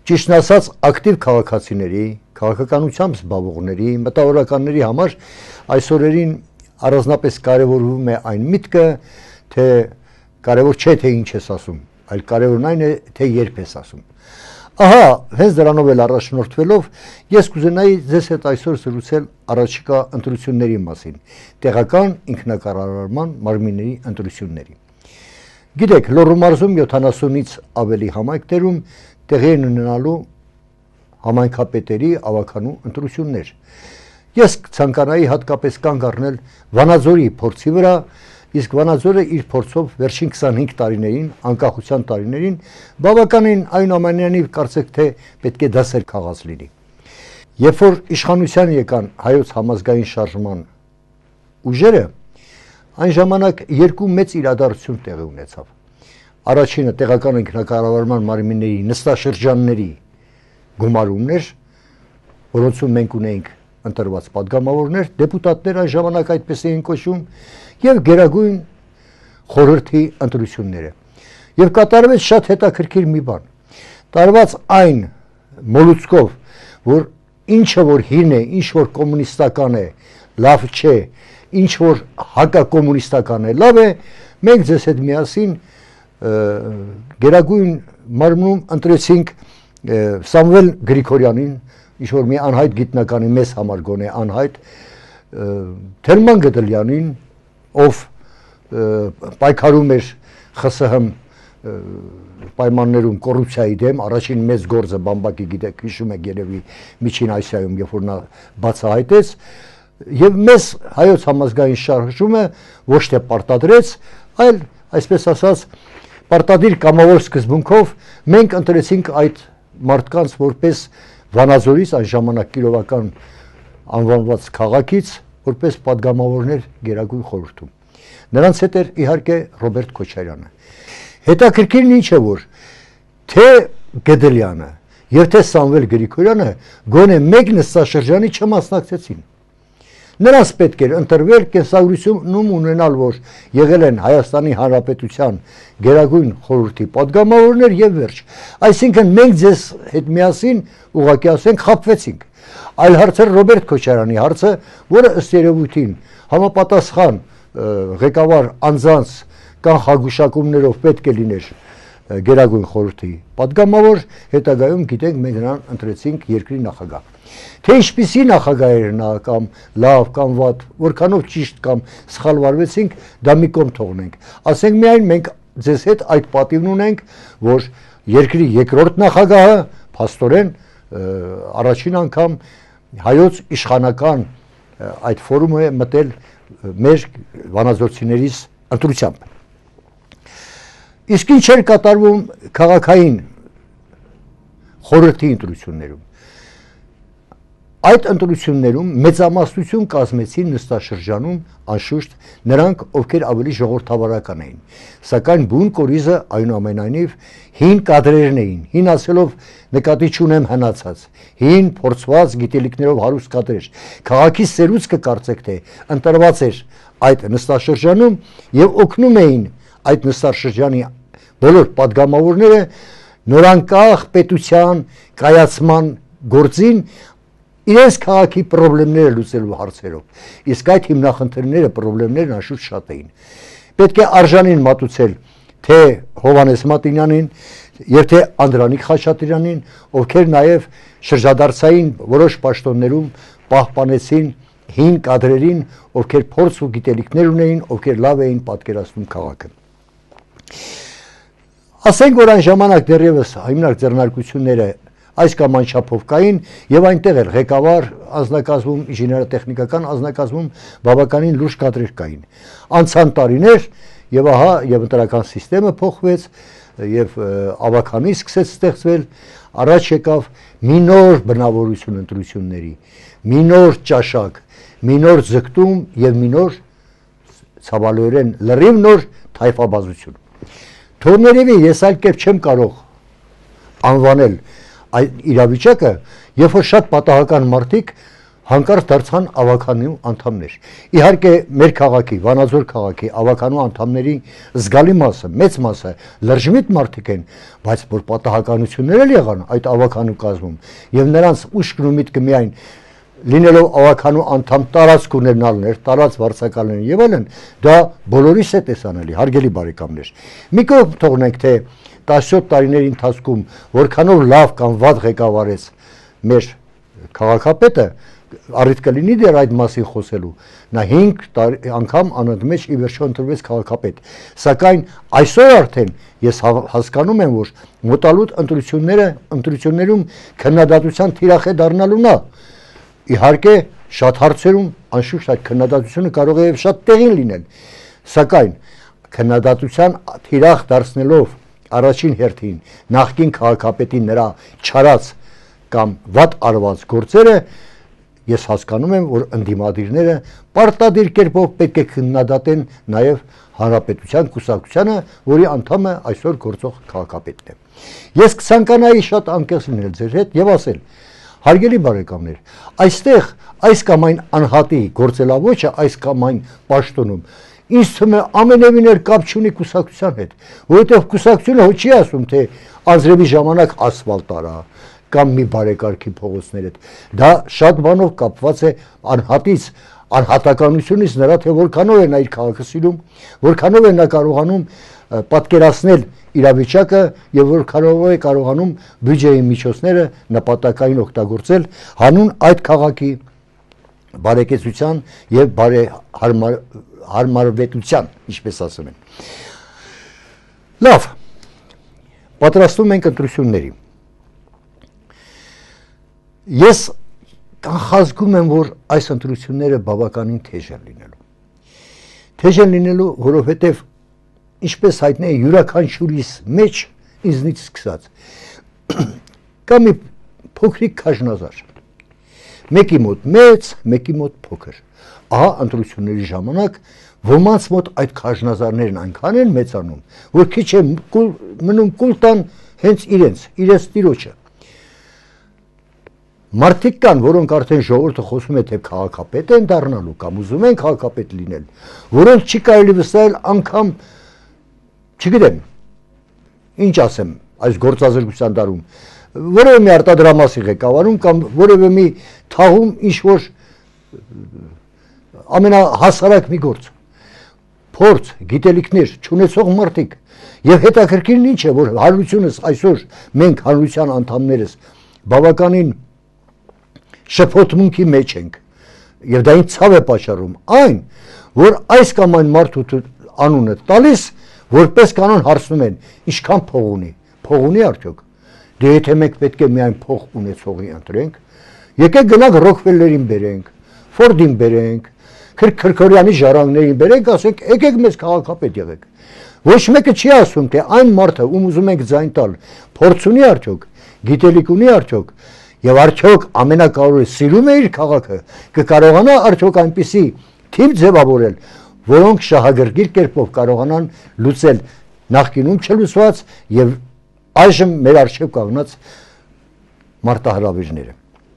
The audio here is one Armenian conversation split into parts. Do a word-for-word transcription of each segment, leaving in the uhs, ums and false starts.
ճիշտն ասած ակտիվ քաղաքացիների, քաղաքականությամբ զբաղվողների, մտավորականների համար այսօրերին առանձնապես կարևորվում է այն միտքը, թե կարևոր չէ թե ինչ ես ասում, այլ կարևորն այն է, թե երբ ես ասում։ Ահա, հենց դրանով էլ առաջնորդվելով, ես կուզենայի ձեզ հետ այսօր զրուցել առաջիկա ընտրությունների մասին, տեղական ինքնակառավարման մարմինների ընտրությունների։ Գիտեք, Լոռու մարզում յոթանասունից ավելի համայնքներում տեղի են ունենալու համայնքապետերի ավականու ընտրություններ։ Ես ցանկանայի հատկապես կանգ առնել Վանաձորի փորձի վրա, իսկ Վանաձորը իր փորձով վերջին քսանհինգ տարիներին, անկախության տարիներին, բավականին այնուամենայնիվ կարծեք թե պետք է դասեր քաղած լինի։ Երբ որ իշխանության եկան հայոց համազգային շարժման ուժերը, այն ժամանակ երկու մեծ իրադարձություն տեղի ունեցավ։ Առաջինը տեղական ինքնակառավարման մարմինների նստաշրջանների գումարումներ, որոնցում մենք ունեինք ընտրված падգամավորներ, դեպուտատներ այն ժամանակ այդպես էին կոչվում, եւ գերագույն խորհրդի ընտրությունները։ Եվ կատարվեց շատ հետաքրքիր մի բան։ Տարված այն մոլուցկով, որ ինչը որ հին է, ինչ որ կոմունիստական է, լավ չէ, ինչ որ հակակոմունիստական է, լավ է, մենք ձեզ հետ միասին գերագույն մարմնում ընտրեցինք Սամվել Գրիգորյանին, ինչ որ մի անհայտ գիտնականի մեզ համար գոնե անհայտ, Թելման Գդլյանին, ով պայքարում էր ԽՍՀՄ պայմաններում կոռուպցիայի դեմ, առաջին մեծ գործը բամբակի գիտեք, հիշում եք երևի Միջին Ասիայում, երբ որ նա բացահայտեց, եւ մեզ հայոց համազգային շարժումը ոչ թե պարտադրեց, այլ այսպես ասած պարտադիր կամավոր սկզբունքով մենք ընտրեցինք այդ մարդկանց որպես Վանաձորից, այն ժամանակ Կիրովական անվանված քաղաքից, որպես падգամավորներ գերագույն խորհրդում։ Նրանց հետ էր իհարկե Ռոբերտ Քոչարյանը։ Հետաքրքիրն ինչ է, որ թե Գդլյանը եւ թե Սամվել Գրիգորյանը գոնե մեկ նստաշրջանի չմասնակցեցին։ Նրանց պետք էր ընտրվել կենսագրությունում ունենալ, որ եղել են Հայաստանի Հանրապետության գերագույն խորհրդի падգամավորներ եւ վերջ։ Այսինքն մենք ձեզ հետ միասին ուղղակի ասենք խաբվեցինք։ Այլ հարցը Ռոբերտ Քոչարյանի հարցը, որը ըստ երևույթին համապատասխան ղեկավար անձանց կանխագուշակումներով պետք է լիներ գերագույն խորհրդի падգամավոր, հետագայում գիտենք մենք նրան ընտրեցինք երկրի նախագահ։ Թե ինչպիսի նախագահ էր նա կամ լավ կամ վատ, որքանով ճիշտ կամ սխալ վարվեցինք, դա մի կողմ թողնենք։ Ասենք միայն մենք ձեզ հետ այդ պատիվն ունենք, որ երկրի երկրորդ նախագահը փաստորեն առաջին անգամ հայոց իշխանական այդ ֆորումը մտել մեր վանաձորցիներից ընտրությամբ։ Իսկ ինչ էր կատարվում քաղաքային խորհրդի ընտրություններում։ Այդ ընտրություններում մեծամասնություն կազմեցին նստաշրջանում անշուշտ նրանք, ովքեր ավելի ժողովրդավարական էին, սակայն բուն կորիզը այնուամենայնիվ հին կադրերն էին, հին ասելով նկատի չունեմ հնացած, հին փորձված գիտելիքներով հարուստ կադրեր, քաղաքի սերուցքը կարծեք թե ընտրված էր այդ նստաշրջանում եւ օգնում էին այդ նստաշրջանի բոլոր падգամավորները նորանկախ պետության կայացման գործին իրենց քաղաքի խնդիրները լուծելու հարցերով, իսկ այդ հիմնախնդիրները, խնդիրներն անշուշտ շատ էին։ Պետք է արժանին մատուցել թե Հովհաննես Մատինյանին եւ թե Անդրանիկ Խաչատրյանին, ովքեր նաեւ շրջադարձային որոշ պաշտոններում պահպանեցին հին կադրերին, ովքեր փորձ ու գիտելիքներ ունեին, ովքեր լավ էին պատկերացնում քաղաքը։ Ասենք որ այն ժամանակ դեռևս հիմնարկ ձեռնարկությունները այս կամ այն չափով կային եւ այնտեղ էր ղեկավար անձնակազմում, ինժեներատեխնիկական անձնակազմում բավականին լուրջ կադրեր կային։ Անցան տարիներ եւ ահա եւ ընտրական համակարգը փոխվեց եւ ավականի սկսեց ստեղծվել, առաջ եկավ մի նոր բնավորություն ընտրությունների, մի նոր ճաշակ, մի նոր ձգտում եւ մի նոր ցավալիորեն լրիվ նոր թայֆաբազություն։ Թողներևի ես այլ կերպ չեմ կարող անվանել այդ իրավիճակը, երբ որ շատ պատահական մարդիկ հանկարծ դարձան ավականու անդամներ։ Իհարկե մեր քաղաքի, Վանաձոր քաղաքի ավականու անդամների զգալի մասը, մեծ մասը լրջմիտ մարդիկ են, բայց որ պատահականություններ էլ եղան այդ ավականու կազմում եւ նրանց ուշքն ու միտքը միայն լինելով ավականու անդամ տարածք ունենալներ, տարած վարձակալներ եւ այլն, դա բոլորիս է տեսանելի, հարգելի բարեկամներ։ Մի կողմ թողնենք, թե տասնյոթ տարիների ընթացքում որքանով լավ կամ վատ ղեկավարեց մեր քաղաքապետը, առիթ կլինի դեռ այդ մասին խոսելու, նա հինգ անգամ անընդմեջ ի վերջո ընտրվեց քաղաքապետ, սակայն այսօր արդեն ես հասկանում եմ, որ մոտալուտ ընտրությունները, ընտրություններում քննադատության թիրախ է դառնալու նա, իհարկե շատ հարցերում անշուշտ այդ քննադատությունը կարող է շատ տեղին լինել, սակայն քննադատության թիրախ դարձնելով առաջին հերթին նախկին քաղաքապետի նրա չարած կամ վատ արված գործերը, ես հասկանում եմ, որ ընդդիմադիրները պարտադիր կերպով պետք է քննադատեն նաև հանրապետության կուսակցությանը, որի անդամը այսօր գործող քաղաքապետն է։ Ես կցանկանայի շատ անկեղծ լինել ձեր հետ եւ ասել, հարգելի բարեկամներ, այստեղ այս կամ այն անհատի գործելավոճը այս կամ այն պաշտոնում ինձ թվում է ամենևին էլ կապ չունի կուսակցության հետ, որովհետև կուսակցությունը հո չի ասում, թե անձրևի ժամանակ ասֆալտ արա կամ մի բարեկարգի փողոցներ հետ, դա շատ բանով կապված է անհատից, անհատականությունից, նրա թե որքանով է նա իր քաղաքը սիրում, որքանով է նա կարողանում պատկերացնել իրավիճակը եւ որքանով է կարողանում բյուջեի միջոցները նպատակային օգտագործել հանուն այդ քաղաքի բարեկեցության եւ բարեհարմար հարմարվետության, ինչպես ասում են։ Լավ, պատրաստում ենք ընտրությունների։ Ես կանխազգում եմ, որ այս ընտրությունները բավականին թեժ են լինելու։ Թեժ են լինելու, որովհետև ինչպես հայտնի է յուրաքանչյուրիս մեջ ինձնից սկսած կա մի փոքրիկ քաժնազար, մեկի մոտ մեծ, մեկի մոտ փոքր, ահա ընտրությունների ժամանակ ոմանց մոտ այդ քաժնազարներն այնքան են մեծանում, որ քիչ է մնում կուլ տան հենց իրենց, իրենց տիրոջը։ Մարդիկ կան, որոնք արդեն ժողովուրդը խոսում է, թե քաղաքապետ են դառնալու կամ ուզում են քաղաքապետ լինել, որոնց չի կարելի վստահել անգամ, չգիտեմ, ինչ ասեմ, այս գործազրկության դարում, որևէ մի արտադրամասի ղեկավարում կամ որևէ մի թաղում ինչ-որ ամենահասարակ մի գործ, փորձ, գիտելիքներ չունեցող մարդիկ եւ հետաքրքիրն ինչ է, որ հանրությունս այսօր մենք հանրության անդամներս բավականին շփոթմունքի մեջ ենք եւ դա ինձ ցավ է պատճառում այն, որ այս կամ այն մարդու անունը տալիս, որպես կանոն հարցնում են, ինչքան փող ունի, փող ունի արդյոք, դե եթե մենք պետք է միայն փող ունեցողի ընտրենք, եկեք գնանք Ռոքֆելլերին բերենք, Ֆորդին բերենք, Քրքորյանի ժառանգներին բերենք, ասենք, եկեք մեզ քաղաքապետ եղեք։ Ոչ մեկը չի ասում, թե այն մարդը, ում ուզում ենք ձայն տալ, փորձ ունի արդյոք, գիտելիք ունի արդյոք, եւ արդյոք ամենակարևորը սիրում է իր քաղաքը, կկարողանա արդյոք այնպիսի թիմ ձևավորել, որոնք շահագրգիռ կերպով կարողանան լուծել նախկինում չլուծված եւ այժմ մեր առջեւ կանգնած մարտահրավերները։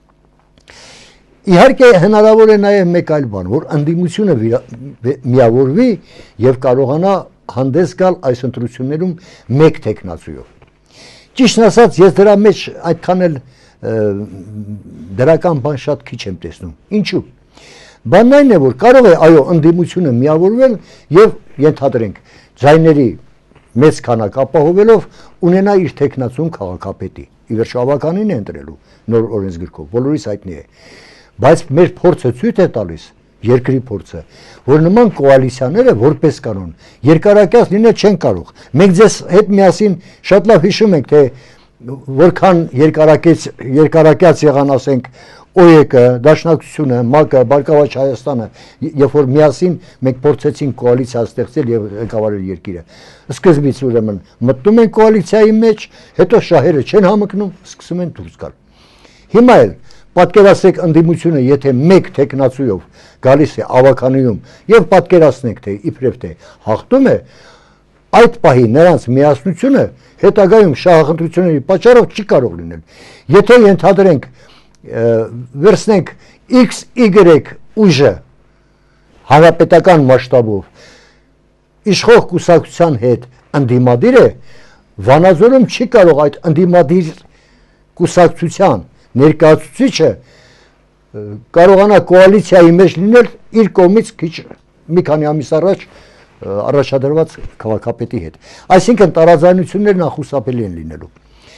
Իհարկե հնարավոր է նաեւ մեկ այլ բան, որ ընդդիմությունը միավորվի եւ կարողանա հանդես գալ այս ընտրություններում մեկ տեխնացույով։ Ճիշտն ասած, ես դրա մեջ այդքան էլ դրական բան շատ քիչ եմ տեսնում։ Ինչու՞։ Բանն այն է, որ կարող է այո ընդդիմությունը միավորվել եւ ենթադրենք ձայների մեծ քանակ ապահովելով ունենա իր տեխնացուն քաղաքապետի։ Ի վերջո ավականին է ընտրելու նոր օրենսգրքով, բոլորիս հայտնի է։ Բայց մեր փորձը ցույց է տալիս, երկրի փորձը, որ նման կոալիցիաները որպես կանոն երկարակյաց լինել չեն կարող։ Մենք ձեզ հետ միասին շատ լավ հիշում ենք, թե որքան երկարակյաց երկարակյաց եղան, ասենք, ՕԵԿ-ը, Դաշնակցությունը, ՄԱԿ-ը, Բարգավաճ Հայաստանը, երբ որ միասին մենք փորձեցինք կոալիցիա ստեղծել եւ ղեկավարել երկիրը։ Սկզբից ուրեմն մտնում են կոալիցիայի մեջ, հետո շահերը չեն համընկնում, սկսում են դուրս գալ։ Հիմա էլ պատկերացրեք ընդդիմությունը, եթե մեկ տեխնացույով գալիս է ավականիում եւ պատկերացնենք, թե իբրև թե հաղթում է, այդ պահի նրանց միասնությունը հետագայում շահախնդրությունների պատճառով չի կարող լինել։ Եթե ենթադրենք վերցնենք X Y ուժը հանրապետական մասշտաբով իշխող կուսակցության հետ ընդդիմադիր է, Վանաձորում չի կարող այդ ընդդիմադիր կուսակցության ներկայացուցիչը կարողանա կոալիցիայի մեջ լինել իր կողմից քիչ մի քանի ամիս առաջ առաջադրված քաղաքապետի հետ։ Այսինքն տարաձայնություններն անխուսափելի են լինելու։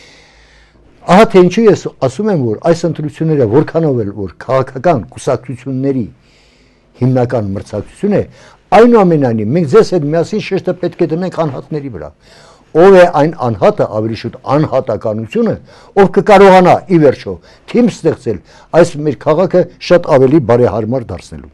Ահա թե ինչու ես ասում եմ, որ այս ընտրությունները որքանով էլ որ քաղաքական կուսակցությունների հիմնական մրցակցություն է, այնուամենայնիվ մենք ձեզ հետ միասին շեշտը պետք է դնենք անհատների վրա։ Ով է այն անհատը, ավելի շուտ անհատականությունը, ով կկարողանա ի վերջո թիմ ստեղծել այս մեր քաղաքը շատ ավելի բարեհարմար դարձնելու։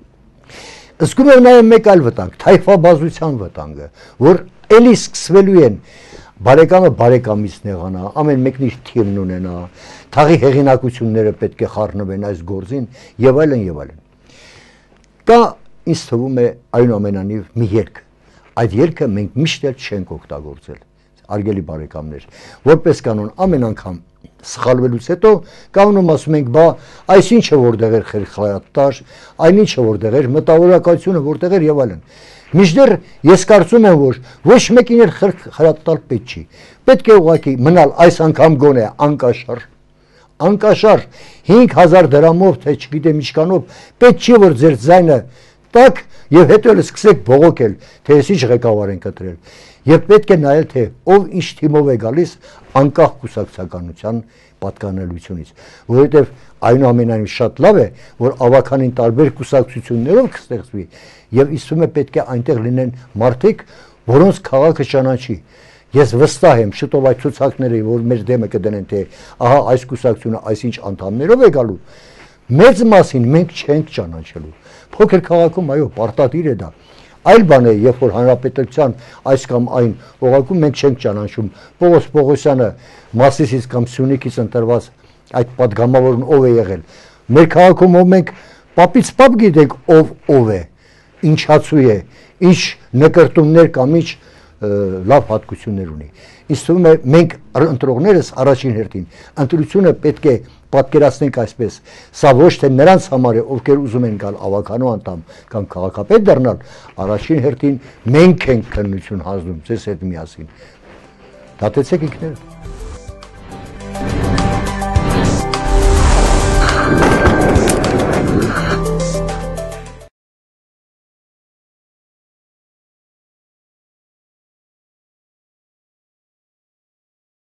Զգում եմ նաև մեկ այլ վտանգ, թայֆաբազության վտանգը, որ էլի սկսվելու են բարեկամը բարեկամից նեղանա, ամեն մեկն իր թիմն ունենա, թաղի հեղինակությունները պետք է խառնվեն այս գործին եւ այլն եւ այլն։ Կա ինձ թվում է այնուամենայնիվ մի երկ, այդ երգը մենք միշտ էլ չենք օգտագործել, արգելի բարեկամներ, որպես կանոն ամեն անգամ սխալվելուց հետո կանոնում ասում ենք, բա այս ինչը որտեղ էր խելքայատար, այն ինչը որտեղ էր մտավորականությունը, որտեղ էր եւ այլն։ Մինչդեռ ես կարծում եմ, որ ոչ մեկին էլ խելքայատալ պետք չի։ Պետք է ուղղակի մնալ այս անգամ գոնե անկաշար, անկաշար հինգ հազար դրամով, թե չգիտեմ ինչքանով, պետք չի որ ձեր ձայնը տակ եւ հետո էլ սկսեք բողոքել, թե ես ինչ ղեկավար են կտրել։ Եվ պետք է նայել, թե ով ինչ թիմով է գալիս անկախ կուսակցականության պատկանելությունից, որովհետեւ այնուամենայնիվ շատ լավ է, որ ավականին տարբեր կուսակցություններով կստեղծվի եւ իսկում է պետք է այնտեղ լինեն մարդիկ, որոնց քաղաքը ճանաչի։ Ես վստահ եմ, շուտով այդ ցուցակները, որ մեր դեմը կդնեն, թե ահա այս կուսակցությունը այսինչ անդամներով է գալու, մեծ մասին մենք չենք ճանաչելու։ Փոքր քաղաքում այո, պարտադիր է դա։ Այլ բան է, երբ որ հանրապետության այս կամ այն օղակում մենք չենք ճանաչում Պողոս Պողոսյանը Մասիսից կամ Սյունիքից ընտրված այդ պատգամավորն ով է եղել։ Մեր քաղաքում ով մենք պապից պապ գիտենք ով ով է, ինչացու է, ինչ նկրտումներ կամ ինչ լավ հատկություններ ունի։ Ինձ թվում է մենք ընտրողներս առաջին հերթին ընտրությունը պետք է պատկերացնենք այսպես, սա ոչ թե նրանց համար է, ովքեր ուզում են գալ ավականու անդամ կամ քաղաքապետ դառնալ, առաջին հերթին մենք ենք քննություն հանձնում ձեզ հետ միասին։ Դատեցեք ինքներդ։